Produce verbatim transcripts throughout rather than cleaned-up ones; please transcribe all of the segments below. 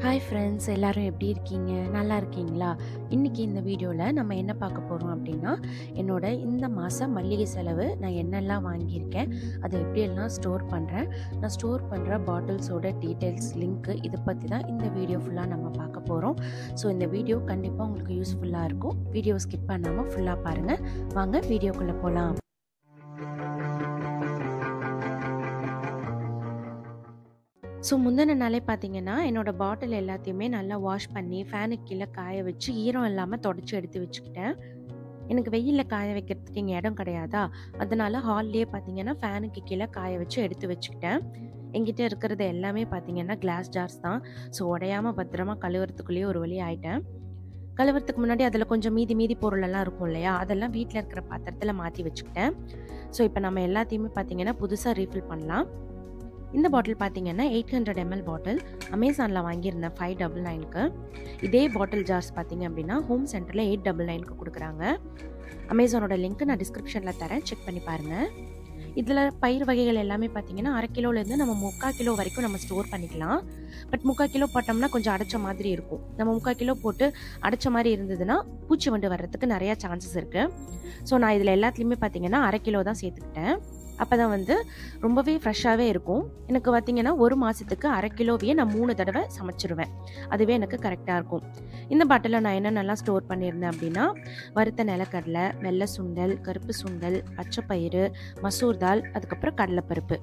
Hi friends, எல்லாரும் எப்படி இருக்கீங்க? நல்லா இருக்கீங்களா? இன்னைக்கு இந்த வீடியோல நம்ம என்ன பார்க்க போறோம் அப்படின்னா, என்னோட இந்த மாசம் மல்லிகை செலவு நான் என்னெல்லாம் வாங்கியிருக்கேன், அதை எப்படியெல்லாம் ஸ்டோர் பண்றேன், நான் ஸ்டோர் பண்ற பாட்டில்ஸோட டீட்டெயில்ஸ், லிங்க் இதை பற்றி தான் இந்த வீடியோ ஃபுல்லாக நம்ம பார்க்க போகிறோம். ஸோ இந்த வீடியோ கண்டிப்பாக உங்களுக்கு யூஸ்ஃபுல்லாக இருக்கும். வீடியோ ஸ்கிப் பண்ணாமல் ஃபுல்லாக பாருங்கள். வாங்க வீடியோக்குள்ளே போகலாம். ஸோ முந்தின நாளே பார்த்தீங்கன்னா, என்னோட பாட்டில் எல்லாத்தையுமே நல்லா வாஷ் பண்ணி ஃபேனுக்கு கீழே காய வச்சு ஈரம் இல்லாமல் தொடச்சி எடுத்து வச்சுக்கிட்டேன். எனக்கு வெயிலில் காய வைக்கிறதுக்கு இங்கே இடம் கிடையாதா, அதனால ஹால்லேயே பார்த்தீங்கன்னா ஃபேனுக்கு கீழே காய வச்சு எடுத்து வச்சுக்கிட்டேன். என்கிட்ட இருக்கிறது எல்லாமே பார்த்தீங்கன்னா கிளாஸ் ஜார்ஸ் தான். ஸோ உடையாமல் பத்திரமா கழுவுறதுக்குள்ளேயே ஒரு வழி ஆயிட்டேன். கழுவுறதுக்கு முன்னாடி அதில் கொஞ்சம் மீதி மீதி பொருளெல்லாம் இருக்கும் இல்லையா, அதெல்லாம் வீட்டில் இருக்கிற பாத்திரத்தில் மாற்றி வச்சுக்கிட்டேன். ஸோ இப்போ நம்ம எல்லாத்தையுமே பார்த்தீங்கன்னா புதுசாக ரீஃபில் பண்ணலாம். இந்த பாட்டில் பார்த்தீங்கன்னா எயிட் ஹண்ட்ரட் எம்எல் பாட்டில் அமேசானில் வாங்கியிருந்தேன் ஃபைவ் டபுள் நைனுக்கு. இதே பாட்டில் ஜார்ஸ் பார்த்தீங்க அப்படின்னா ஹோம் சென்டரில் எயிட் டபுள் நைனுக்கு கொடுக்குறாங்க. அமேசானோட லிங்க் நான் டிஸ்கிரிப்ஷனில் தரேன், செக் பண்ணி பாருங்கள். இதில் பயிர் வகைகள் எல்லாமே பார்த்தீங்கன்னா அரை கிலோலேருந்து நம்ம முக்கால் கிலோ வரைக்கும் நம்ம ஸ்டோர் பண்ணிக்கலாம். பட் முக்கால் கிலோ போட்டோம்னா கொஞ்சம் அடைச்ச மாதிரி இருக்கும். நம்ம முக்கால் கிலோ போட்டு அடைச்ச மாதிரி இருந்ததுன்னா பூச்சி வண்டு வர்றதுக்கு நிறையா சான்சஸ் இருக்குது. ஸோ நான் இதில் எல்லாத்துலேயுமே பார்த்தீங்கன்னா அரை கிலோ தான் சேர்த்துக்கிட்டேன். அப்போ தான் வந்து ரொம்பவே ஃப்ரெஷ்ஷாகவே இருக்கும். எனக்கு பார்த்தீங்கன்னா ஒரு மாதத்துக்கு அரை கிலோவையே நான் மூணு தடவை சமைச்சிருவேன். அதுவே எனக்கு கரெக்டாக இருக்கும். இந்த பாட்டிலில் நான் என்னென்னலாம் ஸ்டோர் பண்ணியிருந்தேன் அப்படின்னா, வறுத்த நிலக்கடலை, வெள்ளை சுண்டல், கருப்பு சுண்டல், பச்சைப்பயிறு, மசூர் தால், அதுக்கப்புறம் கடலைப்பருப்பு.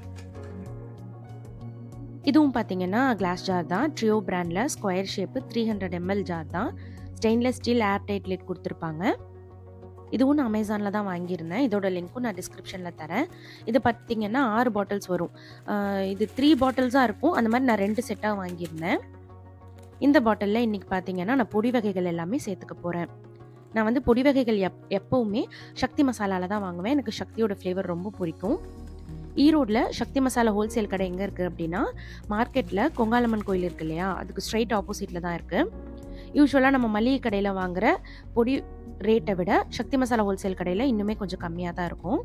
இதுவும் பார்த்தீங்கன்னா கிளாஸ் ஜார் தான். ட்ரியோ பிராண்டில் square shape three hundred ML jar தான். Stainless steel air tight lid கொடுத்துருப்பாங்க. இதுவும் நான் அமேசானில் தான் வாங்கியிருந்தேன். இதோட லிங்க்கும் நான் டிஸ்கிரிப்ஷனில் தரேன். இது பார்த்தீங்கன்னா ஆறு பாட்டில்ஸ் வரும். இது த்ரீ பாட்டில்ஸாக இருக்கும். அந்த மாதிரி நான் ரெண்டு செட்டாக வாங்கியிருந்தேன். இந்த பாட்டிலில் இன்றைக்கி பார்த்தீங்கன்னா நான் பொடி வகைகள் எல்லாமே சேர்த்துக்க போகிறேன். நான் வந்து பொடி வகைகள் எப் எப்போவுமே சக்தி மசாலாவில் தான் வாங்குவேன். எனக்கு சக்தியோட ஃப்ளேவர் ரொம்ப பிடிக்கும். ஈரோடில் சக்தி மசாலா ஹோல்சேல் கடை எங்கே இருக்குது அப்படின்னா, மார்க்கெட்டில் கொங்காலம்மன் கோயில் இருக்கு இல்லையா, அதுக்கு ஸ்ட்ரைட் ஆப்போசிட்டில் தான் இருக்குது. யூஸ்வலாக நம்ம மளிகை கடையில் வாங்குகிற பொடி ரேட்டை விட சக்தி மசாலா ஹோல்சேல் கடையில் இன்னுமே கொஞ்சம் கம்மியாக தான் இருக்கும்.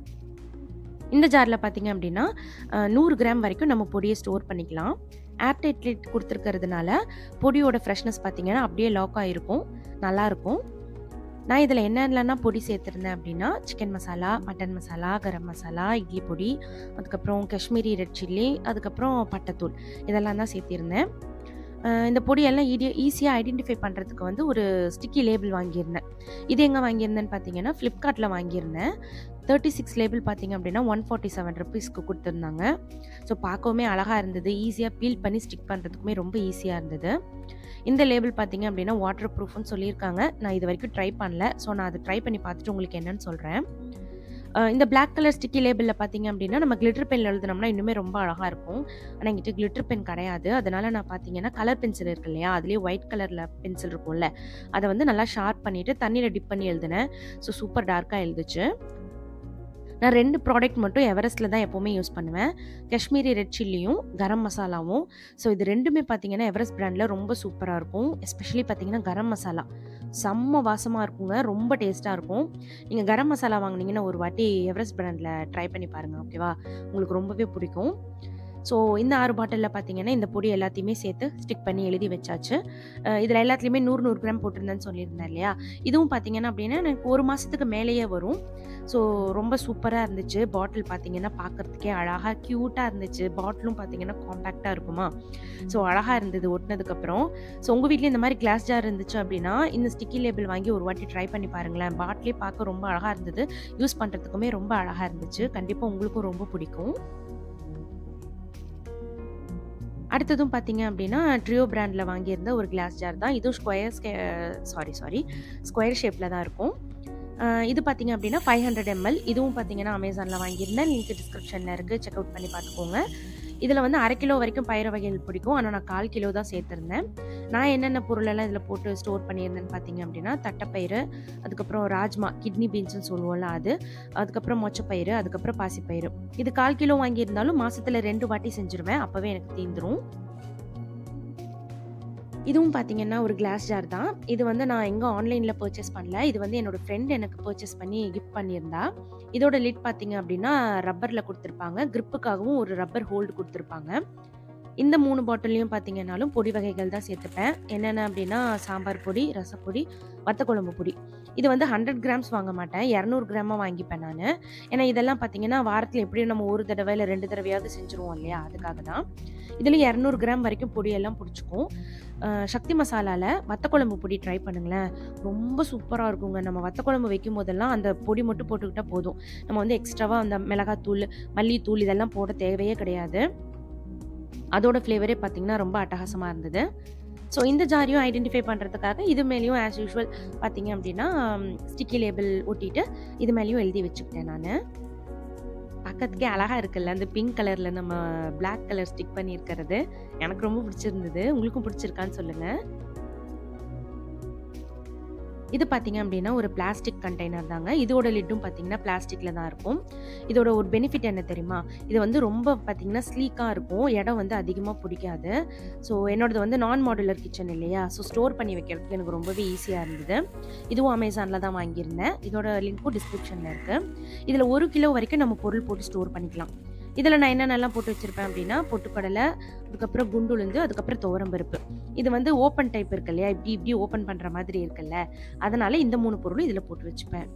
இந்த ஜாரில் பார்த்தீங்க அப்படின்னா நூறு கிராம் வரைக்கும் நம்ம பொடியை ஸ்டோர் பண்ணிக்கலாம். ஏர்டைட் லிட் கொடுத்துருக்கிறதுனால பொடியோட ஃப்ரெஷ்னஸ் பார்த்தீங்கன்னா அப்படியே லாக் ஆகிருக்கும், நல்லாயிருக்கும். நான் இதில் என்னென்னலாம் பொடி சேர்த்துருந்தேன் அப்படின்னா, சிக்கன் மசாலா, மட்டன் மசாலா, கரம் மசாலா, இட்லி பொடி, அதுக்கப்புறம் காஷ்மீரி ரெட் சில்லி, அதுக்கப்புறம் பட்டைத்தூள், இதெல்லாம் தான் சேர்த்திருந்தேன். இந்த பொடியெல்லாம் ஈடி ஈஸியாக ஐடென்டிஃபை பண்ணுறதுக்கு வந்து ஒரு ஸ்டிக்கி லேபிள் வாங்கியிருந்தேன். இது எங்கே வாங்கியிருந்தேன்னு பார்த்தீங்கன்னா ஃப்ளிப்கார்ட்டில் வாங்கியிருந்தேன். தேர்ட்டி சிக்ஸ் லேபிள் பார்த்தீங்க அப்படின்னா ஒன் ஃபார்ட்டி செவன் ருபீஸ்க்கு கொடுத்துருந்தாங்க. ஸோ பார்க்கவுமே அழகாக இருந்தது. ஈஸியாக பீல் பண்ணி ஸ்டிக் பண்ணுறதுக்குமே ரொம்ப ஈஸியாக இருந்தது. இந்த லேபிள் பார்த்தீங்க அப்படின்னா வாட்டர் ப்ரூஃப்னு சொல்லியிருக்காங்க. நான் இது வரைக்கும் ட்ரை பண்ணல. ஸோ நான் அதை ட்ரை பண்ணி பார்த்துட்டு உங்களுக்கு என்னன்னு சொல்கிறேன். இந்த பிளாக் கலர் ஸ்டிக்கி லேபிளில் பார்த்தீங்க அப்படின்னா நம்ம கிளிட்டர் பென் எழுதுனோம்னா இன்னுமே ரொம்ப அழகாக இருக்கும். ஆனால் என்கிட்ட கிளிட்டர் பென் கிடையாது. அதனால நான் பார்த்தீங்கன்னா கலர் பென்சில் இருக்கு இல்லையா, அதுலேயே ஒயிட் கலரில் பென்சில் இருக்கும்ல, அதை வந்து நல்லா ஷார்ப் பண்ணிவிட்டு தண்ணியில் டிப் பண்ணி எழுதினேன். ஸோ சூப்பர் டார்க்காக எழுதுச்சு. நான் ரெண்டு ப்ராடக்ட் மட்டும் எவரெஸ்ட்டில் தான் எப்போவுமே யூஸ் பண்ணுவேன். காஷ்மீரி ரெட் சில்லியும் கரம் மசாலாவும். ஸோ இது ரெண்டுமே பார்த்தீங்கன்னா எவரெஸ்ட் பிராண்டில் ரொம்ப சூப்பராக இருக்கும். எஸ்பெஷலி பார்த்தீங்கன்னா கரம் மசாலா செம்ம வாசமாக இருக்குங்க, ரொம்ப டேஸ்ட்டாக இருக்கும். நீங்கள் கரம் மசாலா வாங்கினீங்கன்னா ஒரு வாட்டி எவரெஸ்ட் பிராண்டில் ட்ரை பண்ணி பாருங்கள், ஓகேவா? உங்களுக்கு ரொம்பவே பிடிக்கும். ஸோ இந்த ஆறு பாட்டிலில் பார்த்தீங்கன்னா இந்த பொடி எல்லாத்தையுமே சேர்த்து ஸ்டிக் பண்ணி எழுதி வச்சாச்சு. இதில் எல்லாத்துலேயுமே நூறு நூறு கிராம் போட்டிருந்தேன்னு சொல்லியிருந்தேன் இல்லையா, இதுவும் பார்த்தீங்கன்னா அப்படின்னா எனக்கு ஒரு மாதத்துக்கு மேலேயே வரும். ஸோ ரொம்ப சூப்பராக இருந்துச்சு. பாட்டில் பார்த்தீங்கன்னா பார்க்குறதுக்கே அழகாக க்யூட்டாக இருந்துச்சு. பாட்டிலும் பார்த்தீங்கன்னா காம்பேக்டாக இருக்குமா, ஸோ அழகாக இருந்தது ஒட்டினதுக்கப்புறம். ஸோ உங்கள் வீட்லேயும் இந்த மாதிரி கிளாஸ் ஜார் இருந்துச்சு அப்படின்னா இந்த ஸ்டிக்கி லேபிள் வாங்கி ஒரு வாட்டி ட்ரை பண்ணி பாருங்களேன். பாட்டிலே பார்க்க ரொம்ப அழகாக இருந்தது, யூஸ் பண்ணுறதுக்குமே ரொம்ப அழகாக இருந்துச்சு. கண்டிப்பாக உங்களுக்கும் ரொம்ப பிடிக்கும். அடுத்ததும் பார்த்தீங்க அப்படின்னா ட்ரியோ பிராண்டில் வாங்கியிருந்த ஒரு கிளாஸ் ஜார் தான். இதுவும் ஸ்கொயர் சாரி சாரி ஸ்கொயர் ஷேப்பில் தான் இருக்கும். இது பார்த்தீங்க அப்படின்னா ஃபைவ் ஹண்ட்ரட் எம்எல். இதுவும் பார்த்தீங்கன்னா அமேசானில் வாங்கியிருந்தேன். லிங்க் டிஸ்கிரிப்ஷனில் இருக்குது, செக் அவுட் பண்ணி பார்த்துக்கோங்க. இதில் வந்து அரை கிலோ வரைக்கும் பயிர் வகைகள் பிடிக்கும். ஆனால் நான் கால் கிலோ தான் சேர்த்துருந்தேன். நான் என்னென்ன பொருளெல்லாம் இதில் போட்டு ஸ்டோர் பண்ணியிருந்தேன்னு பார்த்தீங்க அப்படின்னா தட்டைப்பயிறு, அதுக்கப்புறம் ராஜ்மா, கிட்னி பீன்ஸ்னு சொல்லுவோம்ல அது, அதுக்கப்புறம் மொச்சப்பயிறு, அதுக்கப்புறம் பாசிப்பயிறு. இது கால் கிலோ வாங்கியிருந்தாலும் மாதத்தில் ரெண்டு வாட்டி செஞ்சுருவேன், அப்போவே எனக்கு தீந்துடும். இதுவும் பார்த்தீங்கன்னா ஒரு கிளாஸ் ஜார் தான். இது வந்து நான் எங்கே ஆன்லைனில் பர்ச்சேஸ் பண்ணல. இது வந்து என்னோடய ஃப்ரெண்ட் எனக்கு பர்ச்சேஸ் பண்ணி கிஃப்ட் பண்ணியிருந்தா. இதோட லிட் பார்த்தீங்க அப்படின்னா ரப்பரில் கொடுத்துருப்பாங்க. கிரிப்புக்காகவும் ஒரு ரப்பர் ஹோல்டு கொடுத்துருப்பாங்க. இந்த மூணு பாட்டில்லையும் பார்த்தீங்கன்னாலும் பொடி வகைகள் தான் சேர்த்துப்பேன். என்னென்ன அப்படின்னா, சாம்பார் பொடி, ரசப்பொடி, வத்த குழம்பு பொடி. இது வந்து ஹண்ட்ரட் கிராம்ஸ் வாங்க மாட்டேன். இரநூறு கிராமா வாங்கிப்பேன் நானு. ஏன்னா இதெல்லாம் பார்த்தீங்கன்னா, வாரத்தில எப்படியும் நம்ம ஒரு தடவை இல்ல ரெண்டு தடவையாவது செஞ்சுருவோம் இல்லையா? அதுக்காக தான். இதுல இரநூறு கிராம் வரைக்கும் பொடியெல்லாம் பிடிச்சுக்கும். அ சக்தி மசாலால வத்த குழம்பு பொடி ட்ரை பண்ணுங்களேன். ரொம்ப சூப்பரா இருக்குங்க. நம்ம வத்த குழம்பு வைக்கும்போதெல்லாம் அந்த பொடி மட்டும் போட்டுக்கிட்டா போதும். நம்ம வந்து எக்ஸ்ட்ராவா அந்த மிளகாத்தூள், மல்லித்தூள் இதெல்லாம் போட தேவையே கிடையாது. அதோட ஃப்ளேவரே பார்த்தீங்கன்னா, ரொம்ப அட்டகாசமா இருந்தது. ஸோ இந்த ஜாரையும் ஐடென்டிஃபை பண்றதுக்காக இது மேலயும் ஆஸ் யூசுவல் பார்த்தீங்க அப்படின்னா, ஸ்டிக்கி லேபிள் ஒட்டிட்டு இது மேலயும் எழுதி வச்சுக்கிட்டேன் நானு. பார்க்கறதுக்கே அழகா இருக்குல்ல. அந்த பிங்க் கலர்ல நம்ம பிளாக் கலர் ஸ்டிக் பண்ணியிருக்கிறது. எனக்கு ரொம்ப பிடிச்சிருந்தது. உங்களுக்கும் பிடிச்சிருக்கான்னு சொல்லுங்க. இது பார்த்தீங்க அப்படின்னா, ஒரு பிளாஸ்டிக் கண்டெய்னர் தாங்க. இதோட லிட்டும் பார்த்தீங்கன்னா, பிளாஸ்டிக்ல தான் இருக்கும். இதோட ஒரு பெனிஃபிட் என்ன தெரியுமா? இது வந்து ரொம்ப பார்த்தீங்கன்னா, ஸ்லீக்கா இருக்கும். இடம் வந்து அதிகமா பிடிக்காது. ஸோ என்னோடது வந்து நான் மாடுலர் கிச்சன் இல்லையா? ஸோ ஸ்டோர் பண்ணி வைக்கிறதுக்கு எனக்கு ரொம்பவே ஈஸியா இருந்தது. இதுவும் Amazonல தான் வாங்கியிருந்தேன். இதோட லிங்க்கும் டிஸ்கிரிப்ஷன்ல இருக்கு. இதுல ஒரு கிலோ வரைக்கும் நம்ம பொருள் போட்டு ஸ்டோர் பண்ணிக்கலாம். இதுல நான் என்னென்னலாம் போட்டு வச்சிருப்பேன் அப்படின்னா, பொட்டுக்கடலை, அதுக்கப்புறம் குண்டுளுந்து, அதுக்கப்புறம் துவரம் பருப்பு. இது வந்து ஓப்பன் டைப் இருக்கு இல்லையா? இப்படி இப்படி ஓப்பன் பண்ற மாதிரி இருக்குல்ல. அதனால இந்த மூணு பொருளும் இதுல போட்டு வச்சுப்பேன்.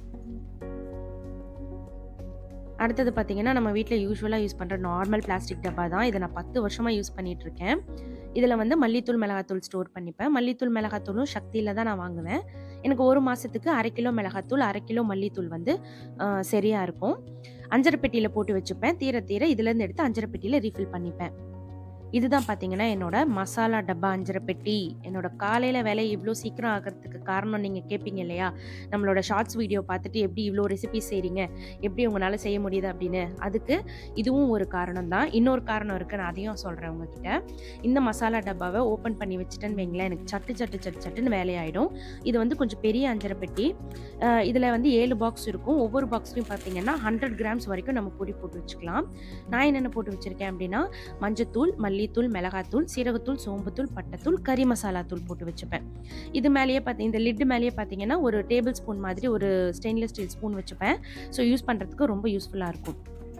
அடுத்தது பார்த்தீங்கன்னா, நம்ம வீட்ல யூசுவலா யூஸ் பண்ற நார்மல் பிளாஸ்டிக் டப்பா தான். இத நான் பத்து வருஷமா யூஸ் பண்ணிட்டு இருக்கேன். இதுல வந்து மல்லித்தூள், மிளகாத்தூள் ஸ்டோர் பண்ணிப்பேன். மல்லித்தூள், மிளகாத்தூளும் சக்தியில தான் நான் வாங்குவேன். எனக்கு ஒரு மாசத்துக்கு அரை கிலோ மிளகாத்தூள், அரை கிலோ மல்லித்தூள் வந்து அ சரியா இருக்கும். அஞ்சர பெட்டியில போட்டு வச்சுப்பேன். தீர தீர இதுலேருந்து எடுத்து அஞ்சர பெட்டியில ரீஃபில் பண்ணிப்பேன். இதுதான் பார்த்தீங்கன்னா, என்னோட மசாலா டப்பா அஞ்சர பெட்டி. என்னோட காலையில வேலை இவ்ளோ சீக்கிரம் ஆகுறதுக்கு காரணம் நீங்க கேட்பீங்க இல்லையா? நம்மளோட ஷார்ட்ஸ் வீடியோ பார்த்துட்டு எப்படி இவ்ளோ ரெசிபீஸ் செய்றீங்க? எப்படி உங்கனால செய்ய முடியுது அப்படின்னு. அதுக்கு இதுவும் ஒரு காரணம் தான். இன்னொரு காரணம் இருக்கு. நான் அதையும் சொல்றேன் உங்ககிட்ட. இந்த மசாலா டப்பாவ ஓப்பன் பண்ணி வச்சுட்டேன்னு வைங்களேன், எனக்கு சட்டு சட்டு சட்டு சட்டுன்னு வேலையாயிடும். இது வந்து கொஞ்சம் பெரிய அஞ்சர பெட்டி. அ இதுல வந்து ஏழு பாக்ஸ் இருக்கும். ஒவ்வொரு பாக்ஸ்லயும் பார்த்தீங்கன்னா, நூறு கிராம்ஸ் வரைக்கும் நம்ம பொடி போட்டு வச்சுக்கலாம். நான் என்னென்ன போட்டு வச்சிருக்கேன் அப்படின்னா, மஞ்சத்தூள், மல்லி தூள், மிளகாத்தூள், சீரகத்தூள், சோம்புத்தூள், பட்டைத்தூள், கறி மசாலா தூள் போட்டு வச்சுப்பேன். இது மேலேயே பார்த்தி இந்த லிட் மேலேயே பார்த்தீங்கன்னா, ஒரு டேபிள் ஸ்பூன் மாதிரி ஒரு ஸ்டெயின்லெஸ் ஸ்டீல் ஸ்பூன் வச்சுப்பேன். ஸோ யூஸ் பண்றதுக்கு ரொம்ப யூஸ்ஃபுல்லா இருக்கும்.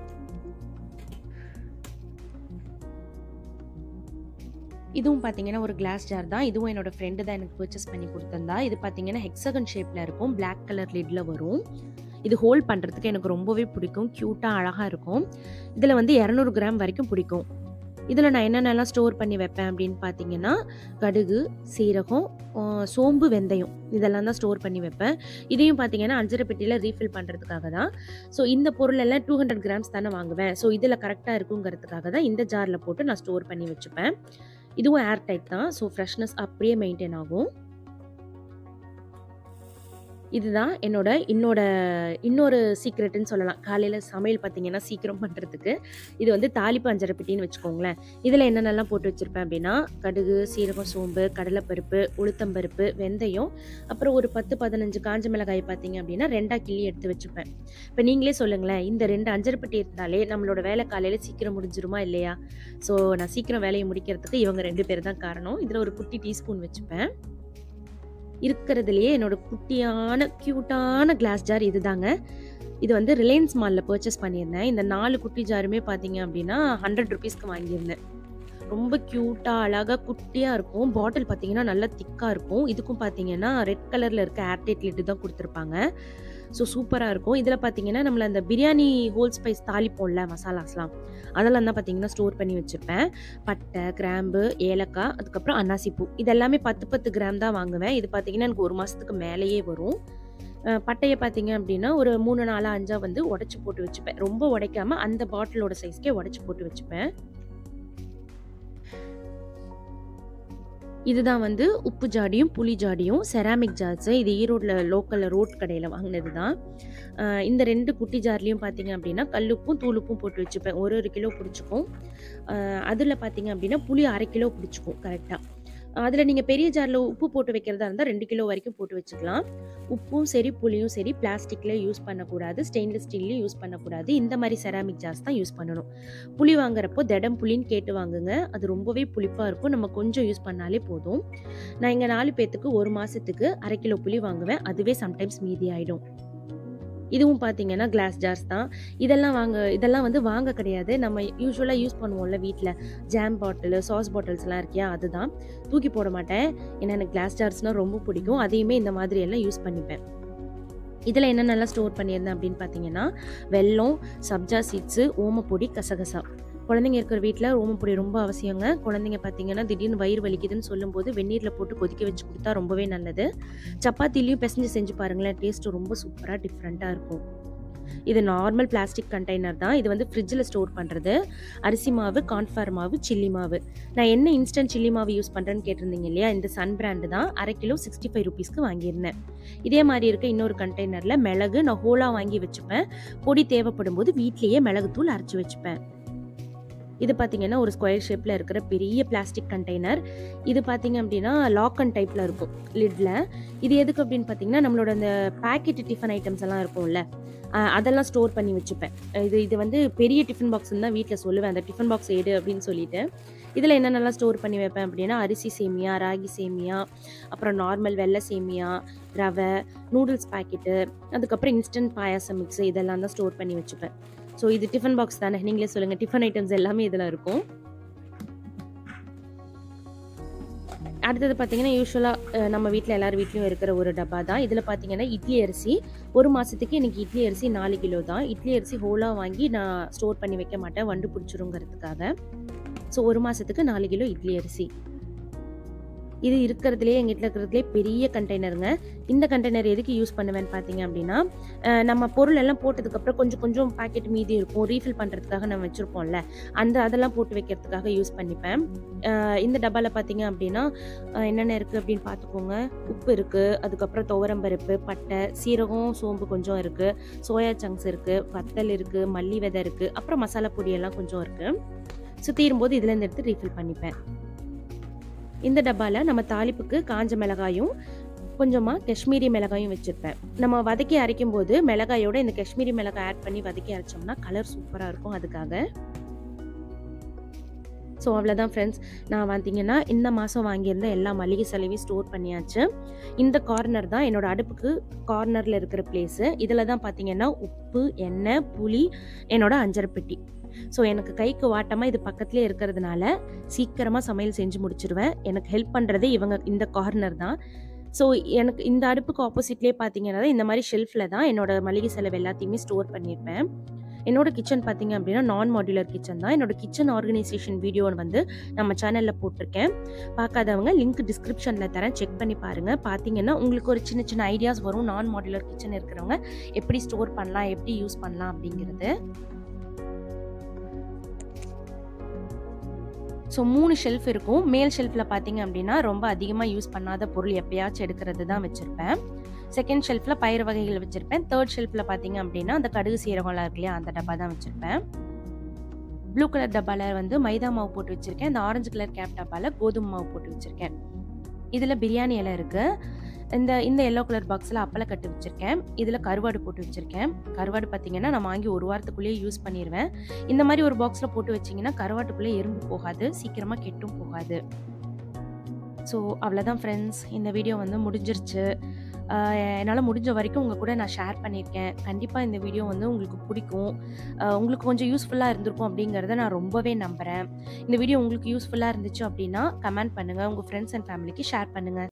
இதுவும் பார்த்தீங்கன்னா, ஒரு கிளாஸ் ஜார் தான். இதுவும் என்னோட ஃப்ரெண்டு தான் எனக்கு பர்ச்சேஸ் பண்ணி குடுத்திருந்தா. இது பார்த்தீங்கன்னா, ஹெக்ஸாகன் ஷேப்ல இருக்கும். பிளாக் கலர் லிட்ல வரும். இது ஹோல்ட் பண்றதுக்கு எனக்கு ரொம்பவே பிடிக்கும். கியூட்டா அழகா இருக்கும். இதுல வந்து இருநூறு கிராம் வரைக்கும் பிடிக்கும். இதுல நான் என்னென்னலாம் ஸ்டோர் பண்ணி வைப்பேன் அப்படின்னு பார்த்தீங்கன்னா, கடுகு, சீரகம், அ சோம்பு, வெந்தயம் இதெல்லாம் தான் ஸ்டோர் பண்ணி வைப்பேன். இதையும் பார்த்தீங்கன்னா, அஞ்சர பெட்டியில ரீஃபில் பண்றதுக்காக தான். ஸோ இந்த பொருள் எல்லாம் இருநூறு கிராம்ஸ் தானே வாங்குவேன். ஸோ இதுல கரெக்ட்டா இருக்குங்கிறதுக்காக தான் இந்த ஜார்ல போட்டு நான் ஸ்டோர் பண்ணி வச்சுப்பேன். இதுவும் ஏர் டைட் தான். ஸோ ஃப்ரெஷ்னஸ் அப்படியே மெயின்டெயின் ஆகும். இதுதான் என்னோட இன்னோட இன்னொரு சீக்ரெட்ன்னு சொல்லலாம். காலையில சமையல் பார்த்தீங்கன்னா, சீக்கிரம் பண்றதுக்கு. இது வந்து தாளிப்பு அஞ்சர பெட்டின்னு வச்சுக்கோங்களேன். இதுல என்னென்னலாம் போட்டு வச்சிருப்பேன் அப்படின்னா, கடுகு, சீரகம், சோம்பு, கடலைப்பருப்பு, உளுத்தம்பருப்பு, வெந்தயம், அப்புறம் ஒரு பத்து, பதினைந்து காஞ்ச மிளகாய் பார்த்தீங்க அப்படின்னா, ரெண்டா கிள்ளி எடுத்து வச்சுப்பேன். இப்ப நீங்களே சொல்லுங்களேன், இந்த ரெண்டு அஞ்சர பெட்டி இருந்தாலே நம்மளோட வேலை காலையில சீக்கிரம் முடிஞ்சிருமா இல்லையா? ஸோ நான் சீக்கிரம் வேலைய முடிக்கிறதுக்கு இவங்க ரெண்டு பேர் தான் காரணம். இதுல ஒரு குட்டி டீஸ்பூன் வச்சுப்பேன். இருக்கிறதுலயே என்னோட குட்டியான, கியூட்டான கிளாஸ் ஜார் இதுதாங்க. இது வந்து ரிலையன்ஸ் மால்ல பர்ச்சேஸ் பண்ணியிருந்தேன். இந்த நாலு குட்டி ஜாருமே பார்த்தீங்க அப்படின்னா, நூறு ரூபாய்க்கு வாங்கியிருந்தேன். ரொம்ப கியூட்டா, அழகா, குட்டியா இருக்கும். பாட்டில் பார்த்தீங்கன்னா, நல்லா திக்கா இருக்கும். இதுக்கும் பார்த்தீங்கன்னா, ரெட் கலர்ல இருக்க ஏர்டைட் லிட் தான் குடுத்துருப்பாங்க. ஸோ சூப்பரா இருக்கும். இதுல பார்த்தீங்கன்னா, நம்மள அந்த பிரியாணி ஹோல் ஸ்பைஸ் தாளிப்போம்ல மசாலாஸ்லாம், அதெல்லாம் தான் பார்த்தீங்கன்னா ஸ்டோர் பண்ணி வச்சிருப்பேன். பட்டை, கிராம்பு, ஏலக்காய், அதுக்கப்புறம் அன்னாசி பூ. இது எல்லாமே பத்து, பத்து கிராம் தான் வாங்குவேன். இது பார்த்தீங்கன்னா, எனக்கு ஒரு மாசத்துக்கு மேலேயே வரும். அ பட்டைய பார்த்தீங்க அப்படின்னா, ஒரு மூணு, நாலு, அஞ்சா வந்து உடைச்சு போட்டு வச்சுப்பேன். ரொம்ப உடைக்காம அந்த பாட்டிலோட சைஸ்க்கே உடைச்சு போட்டு வச்சுப்பேன். இதுதான் வந்து உப்பு ஜாடியும், புளி ஜாடியும், செராமிக் ஜார்ஸ். இது ஈரோட்ல லோக்கல்ல ரோட் கடையில வாங்குனது தான். அ இந்த ரெண்டு குட்டி ஜார்லயும் பார்த்தீங்க அப்படின்னா, கல்லுப்பும், தூளுப்பும் போட்டு வச்சுப்பேன். ஒரு, ஒரு கிலோ பிடிச்சுக்கும். அ அதுல பார்த்தீங்க அப்படின்னா, புளி அரை கிலோ பிடிச்சுக்கும் கரெக்ட்டா. அதுல நீங்க பெரிய ஜார்ல உப்பு போட்டு வைக்கிறதா இருந்தா ரெண்டு கிலோ வரைக்கும் போட்டு வச்சுக்கலாம். உப்பும் சரி, புளியும் சரி பிளாஸ்டிக்ல யூஸ் பண்ணக்கூடாது. ஸ்டெயின்லெஸ் ஸ்டீல்லயும் யூஸ் பண்ணக்கூடாது. இந்த மாரி செராமிக் ஜார்ஸ் தான் யூஸ் பண்ணணும். புளி வாங்குறப்போ திடம் புளின்னு கேட்டு வாங்குங்க. அது ரொம்பவே புளிப்பா இருக்கும். நம்ம கொஞ்சம் யூஸ் பண்ணாலே போதும். நான் எங்க நாலு பேத்துக்கு ஒரு மாசத்துக்கு அரை கிலோ புளி வாங்குவேன். அதுவே சம்டைம்ஸ் மீதி ஆயிடும். இதுவும் பார்த்தீங்கன்னா கிளாஸ் ஜார்ஸ் தான். இதெல்லாம் வாங்க இதெல்லாம் வந்து வாங்க கிடையாது. நம்ம யூசுவலா யூஸ் பண்ணுவோம்ல வீட்ல. ஜாம் பாட்டிலு, சாஸ் பாட்டில்ஸ்லாம் இருக்கியா அதுதான். தூக்கி போட மாட்டேன். ஏன்னா எனக்கு கிளாஸ் ஜார்ஸ்னா ரொம்ப பிடிக்கும். அதையுமே இந்த மாதிரி எல்லாம் யூஸ் பண்ணிப்பேன். இதில் என்னென்னலாம் ஸ்டோர் பண்ணியிருந்தேன் அப்படின்னு பார்த்தீங்கன்னா, வெல்லம், சப்ஜா சீட்ஸு, ஓமப்பொடி, கசகசா. குழந்தைங்க இருக்கிற வீட்டில் ஓமப்பொடி ரொம்ப அவசியங்க. குழந்தைங்க பார்த்தீங்கன்னா திடீர்னு வயிறு வலிக்குதுன்னு சொல்லும்போது வெந்நீரில் போட்டு கொதிக்க வச்சு கொடுத்தா ரொம்பவே நல்லது. சப்பாத்திலையும் பிசைஞ்சு செஞ்சு பாருங்களேன், டேஸ்ட்டு ரொம்ப சூப்பராக டிஃப்ரெண்ட்டாக இருக்கும். இது நார்மல் பிளாஸ்டிக் கண்டெய்னர் தான். இது வந்து ஃப்ரிட்ஜில் ஸ்டோர் பண்ணுறது. அரிசி மாவு, கார்ன்ஃப்ளவர் மாவு, சில்லி மாவு. நான் என்ன இன்ஸ்டன்ட் சில்லி மாவு யூஸ் பண்ணுறேன்னு கேட்டிருந்தீங்க இல்லையா, இந்த சன் பிராண்டு தான். அரை கிலோ சிக்ஸ்டி ஃபைவ் ருபீஸ்க்கு வாங்கியிருந்தேன். இதே மாதிரி இருக்க இன்னொரு கண்டெய்னரில் மிளகு நான் ஹோலாக வாங்கி வச்சுப்பேன். பொடி தேவைப்படும் போது வீட்லேயே மிளகுத்தூள் அரைச்சி வச்சுப்பேன். இது பார்த்தீங்கன்னா ஒரு ஸ்கொயர் ஷேப்பில் இருக்கிற பெரிய பிளாஸ்டிக் கண்டெய்னர். இது பார்த்தீங்க அப்படின்னா லாக் அண்ட் டைப்பில் இருக்கும் லிட்ல. இது எதுக்கு அப்படின்னு பார்த்தீங்கன்னா நம்மளோட அந்த பேக்கெட் டிஃபன் ஐட்டம்ஸ் எல்லாம் இருக்கும்ல, அதெல்லாம் ஸ்டோர் பண்ணி வச்சுப்பேன். இது இது வந்து பெரிய டிஃபன் பாக்ஸ்ன்னு தான் வீட்டில் சொல்லுவேன், அந்த டிஃபன் பாக்ஸ் எடு அப்படின்னு சொல்லிட்டு. இதில் என்னென்னலாம் ஸ்டோர் பண்ணி வைப்பேன் அப்படின்னா அரிசி சேமியா, ராகி சேமியா, அப்புறம் நார்மல் வெள்ளை சேமியா, ரவை, நூடுல்ஸ் பாக்கெட்டு, அதுக்கப்புறம் இன்ஸ்டன்ட் பாயாசம் மிக்ஸு, இதெல்லாம் தான் ஸ்டோர் பண்ணி வச்சுப்பேன். ஸோ இது டிஃபன் பாக்ஸ் தானே, நீங்களே சொல்லுங்கள். டிஃபன் ஐட்டம்ஸ் எல்லாமே இதில் இருக்கும். அடுத்தது பார்த்தீங்கன்னா யூஸ்வலாக நம்ம வீட்டில் எல்லார் வீட்லையும் இருக்கிற ஒரு டப்பா தான். இதில் பார்த்தீங்கன்னா இட்லி அரிசி. ஒரு மாதத்துக்கு எனக்கு இட்லி அரிசி நாலு கிலோ தான். இட்லி அரிசி ஹோலாக வாங்கி நான் ஸ்டோர் பண்ணி வைக்க மாட்டேன், வண்டு பிடிச்சிருங்கிறதுக்காக. ஸோ ஒரு மாதத்துக்கு நாலு கிலோ இட்லி அரிசி. இது இருக்கிறதுலே எங்கள் வீட்டில் இருக்கிறதுலே பெரிய கண்டெய்னருங்க. இந்த கண்டெய்னர் எதுக்கு யூஸ் பண்ணுவேன்னு பார்த்தீங்க அப்படின்னா, நம்ம பொருள் எல்லாம் போட்டதுக்கப்புறம் கொஞ்சம் கொஞ்சம் பாக்கெட் மீதி இருக்கும், ரீஃபில் பண்ணுறதுக்காக நம்ம வச்சுருப்போம்ல, அந்த அதெல்லாம் போட்டு வைக்கிறதுக்காக யூஸ் பண்ணிப்பேன். இந்த டப்பாவில் பார்த்தீங்க அப்படின்னா என்னென்ன இருக்குது அப்படின்னு பார்த்துக்கோங்க. உப்பு இருக்குது, அதுக்கப்புறம் துவரம்பருப்பு, பட்டை, சீரகம், சோம்பு கொஞ்சம் இருக்குது, சோயா சங்க்ஸ் இருக்குது, வத்தல் இருக்குது, மல்லி விதை இருக்குது, அப்புறம் மசாலா பொடியெல்லாம் கொஞ்சம் இருக்குது. ஸோ தீரும்போது இதுலேருந்து எடுத்து ரீஃபில் பண்ணிப்பேன். இந்த டப்பாவில் நம்ம தாளிப்புக்கு காஞ்ச மிளகாயும் கொஞ்சமாக காஷ்மீரி மிளகாயும் வச்சுருப்பேன். நம்ம வதக்கி அரைக்கும் போது மிளகாயோட இந்த காஷ்மீரி மிளகாய் ஆட் பண்ணி வதக்கி அரைச்சோம்னா கலர் சூப்பராக இருக்கும், அதுக்காக. ஸோ அவ்வளோதான் ஃப்ரெண்ட்ஸ். நான் பார்த்தீங்கன்னா இந்த மாதம் வாங்கியிருந்த எல்லா மளிகை செலவையும் ஸ்டோர் பண்ணியாச்சு. இந்த கார்னர் தான் என்னோட அடுப்புக்கு கார்னரில் இருக்கிற பிளேஸு. இதில் தான் பார்த்தீங்கன்னா உப்பு, எண்ணெய், புளி, என்னோட அஞ்சரை பெட்டி. ஸோ எனக்கு கைக்கு வாட்டமாக இது பக்கத்துலேயே இருக்கிறதுனால சீக்கிரமாக சமையல் செஞ்சு முடிச்சிடுவேன். எனக்கு ஹெல்ப் பண்ணுறதே இவங்க இந்த கார்னர் தான். ஸோ எனக்கு இந்த அடுப்புக்கு ஆப்போசிட்லேயே பார்த்தீங்கன்னா இந்த மாதிரி ஷெல்ஃபில் தான் என்னோட மளிகை செலவு எல்லாத்தையுமே ஸ்டோர் பண்ணியிருப்பேன். என்னோட கிச்சன் பார்த்தீங்க அப்படின்னா நான் மாடுலர் கிச்சன் தான். என்னோட கிச்சன் ஆர்கனைசேஷன் வீடியோ வந்து நம்ம சேனலில் போட்டிருக்கேன். பார்க்காதவங்க லிங்க் டிஸ்கிரிப்ஷனில் தரேன், செக் பண்ணி பாருங்கள். பார்த்தீங்கன்னா உங்களுக்கு ஒரு சின்ன சின்ன ஐடியாஸ் வரும். நான் மாடுலர் கிச்சன் இருக்கிறவங்க எப்படி ஸ்டோர் பண்ணலாம், எப்படி யூஸ் பண்ணலாம் அப்படிங்கிறது. ஸோ மூணு ஷெல்ஃப் இருக்கும். மேல் ஷெல்ஃபில் பார்த்தீங்க அப்படின்னா ரொம்ப அதிகமாக யூஸ் பண்ணாத பொருள் எப்பயாச்சும் எடுக்கிறது தான் வச்சுருப்பேன். செகண்ட் ஷெல்ஃபில் பயிர் வகைகள் வச்சுருப்பேன். தேர்ட் ஷெல்ஃபில் பார்த்தீங்க அப்படின்னா அந்த கடுகு சீரகம்லாம் இருக்கு இல்லையா, அந்த டப்பா தான் வச்சுருப்பேன். ப்ளூ கலர் டப்பாவில் வந்து மைதா மாவு போட்டு வச்சுருக்கேன். இந்த ஆரஞ்சு கலர் கேப் டப்பாவில் கோதுமை மாவு போட்டு வச்சுருக்கேன். இதில் பிரியாணி இலை இருக்குது. இந்த இந்த எல்லோ கலர் பாக்ஸில் அப்பளை கட்டு வச்சுருக்கேன். இதில் கருவாடு போட்டு வச்சுருக்கேன். கருவாடு பார்த்தீங்கன்னா நான் வாங்கி ஒரு வாரத்துக்குள்ளேயே யூஸ் பண்ணிடுவேன். இந்த மாதிரி ஒரு பாக்ஸில் போட்டு வச்சிங்கன்னா கருவாட்டுக்குள்ளே எறும்பு போகாது, சீக்கிரமாக கெட்டும் போகாது. ஸோ அவ்வளோதான் ஃப்ரெண்ட்ஸ், இந்த வீடியோ வந்து முடிஞ்சிருச்சு. என்னால் முடிஞ்ச வரைக்கும் உங்கள் கூட நான் ஷேர் பண்ணியிருக்கேன். கண்டிப்பாக இந்த வீடியோ வந்து உங்களுக்கு பிடிக்கும், உங்களுக்கு கொஞ்சம் யூஸ்ஃபுல்லாக இருந்திருக்கும் அப்படிங்கிறத நான் ரொம்பவே நம்புகிறேன். இந்த வீடியோ உங்களுக்கு யூஸ்ஃபுல்லாக இருந்துச்சு அப்படின்னா கமெண்ட் பண்ணுங்கள், உங்கள் ஃப்ரெண்ட்ஸ் அண்ட் ஃபேமிலிக்கு ஷேர் பண்ணுங்கள்.